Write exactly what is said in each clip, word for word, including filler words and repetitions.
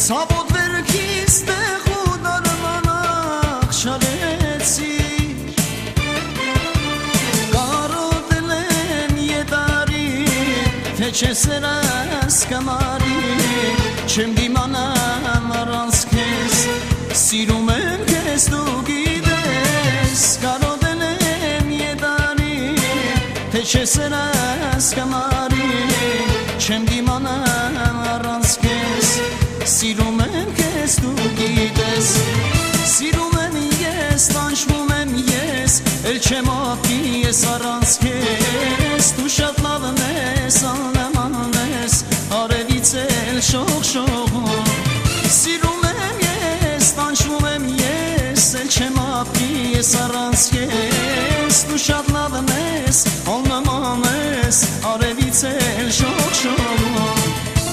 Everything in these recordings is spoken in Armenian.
Ցավոտ վերքից տեղու դարմանախ շալեցի Կարոտել եմ ետարի թե չես երաս կամարի Չեմ դիմանամ առանց քեզ Սիրում եմ քեզ դու գիտես Կարոտել եմ ետարի թե չես երաս կամարի Չեմ դիմանամ առանց քեզ Սիրում եմ քեզ դու գիտես Սիրում եմ ես, տանջվում եմ ես Էլ չեմ ապրի ես առանց քեզ Դու շատ լավն ես, աննման ես Արևից էլ շողշողում Սիրում եմ ես, տանջվում եմ ես Էլ չեմ ապրի ես առանց քեզ Դու շատ լավն ես, աննման ես Արևից էլ շողշողում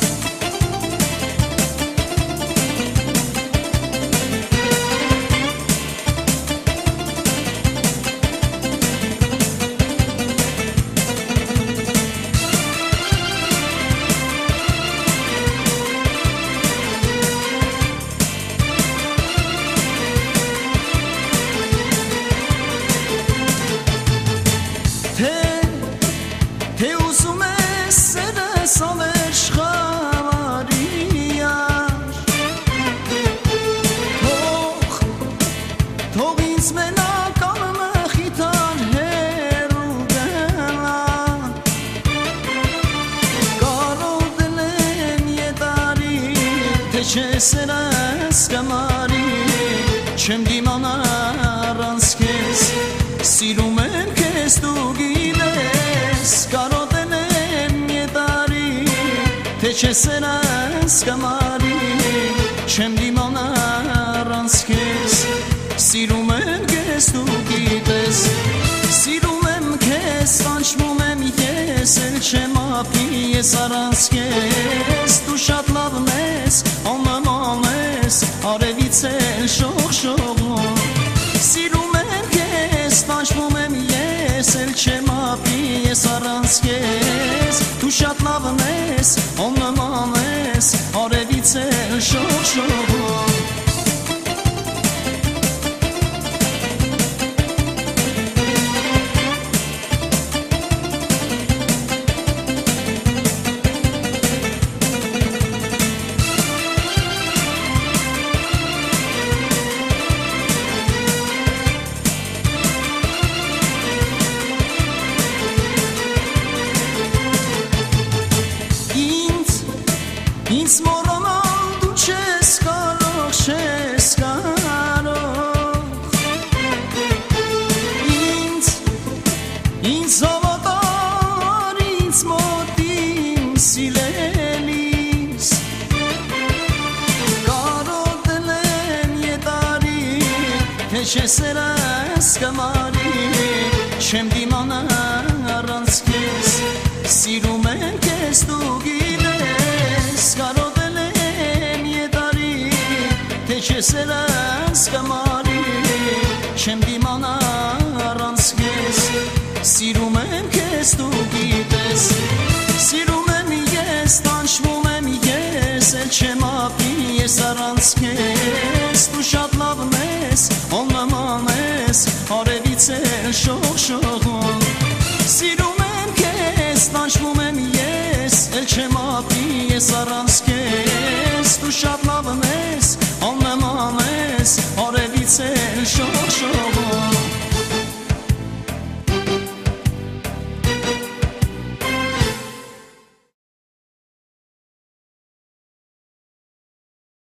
Թե ուզում ես սերս ավեր շղավարիար Թող, թող ինձ մենակ անմը խիթար հերու գնան Կարոտել եմ ետարի թե չես երաս կամարի Չեմ դիմանա առանց քեզ Սիրում եմ քեզ դու գիտես Կարոտել եմ ետարի թե չես երաս կամարի Չեմ դիմանա առանց քեզ Սիրում եմ քեզ դու գիտես Սիրում եմ քեզ, տանջվում եմ ես Էլ չեմ ապրի ես առանց քեզ Դու շատ լավն ես, աննման ես Արևից էլ շողշողում Սիրում եմ քեզ, տանջվում եմ ես Էլ չեմ ապրի ես առանց քեզ Դու շատ լավն ես, աննման ես Արևից էլ շողշողում Ինձ մոռանալ դու չես կարող, չես կարող Ինձ, ինձ հավատար, ինձ մոտ իմ սիրելիս Կարոտել եմ ետարի, թե չես երաս կամարի Չեմ դիմանա առանց քեզ Սիրում եմ քեզ դու գիտես Կարոտել եմ ետարի թե չես երաս կամարի Չեմ դիմանա առանց քեզ Սիրում եմ քեզ դու գիտես